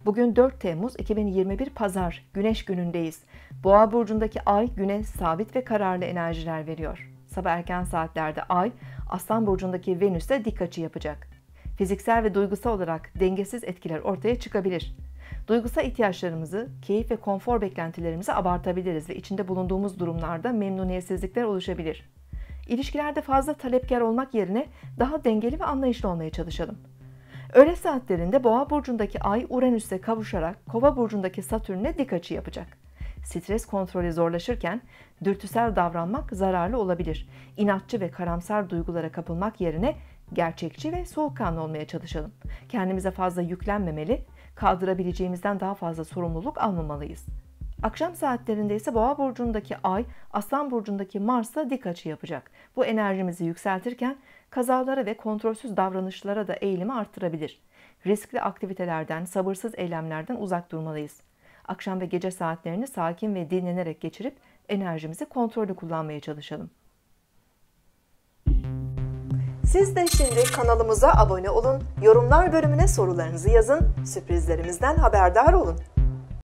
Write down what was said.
Bugün 4 Temmuz 2021 Pazar, Güneş günündeyiz. Boğa burcundaki ay güne sabit ve kararlı enerjiler veriyor. Sabah erken saatlerde ay, Aslan burcundaki Venüs'e dik açı yapacak. Fiziksel ve duygusal olarak dengesiz etkiler ortaya çıkabilir. Duygusal ihtiyaçlarımızı, keyif ve konfor beklentilerimizi abartabiliriz ve içinde bulunduğumuz durumlarda memnuniyetsizlikler oluşabilir. İlişkilerde fazla talepkar olmak yerine daha dengeli ve anlayışlı olmaya çalışalım. Öğle saatlerinde Boğa burcundaki ay Uranüs'e kavuşarak Kova burcundaki Satürn'e dik açı yapacak. Stres kontrolü zorlaşırken dürtüsel davranmak zararlı olabilir. İnatçı ve karamsar duygulara kapılmak yerine gerçekçi ve soğukkanlı olmaya çalışalım. Kendimize fazla yüklenmemeli, kaldırabileceğimizden daha fazla sorumluluk almamalıyız. Akşam saatlerinde ise Boğa burcundaki ay Aslan burcundaki Mars'la dik açı yapacak. Bu enerjimizi yükseltirken kazalara ve kontrolsüz davranışlara da eğilimi arttırabilir. Riskli aktivitelerden, sabırsız eylemlerden uzak durmalıyız. Akşam ve gece saatlerini sakin ve dinlenerek geçirip enerjimizi kontrollü kullanmaya çalışalım. Siz de şimdi kanalımıza abone olun, yorumlar bölümüne sorularınızı yazın, sürprizlerimizden haberdar olun.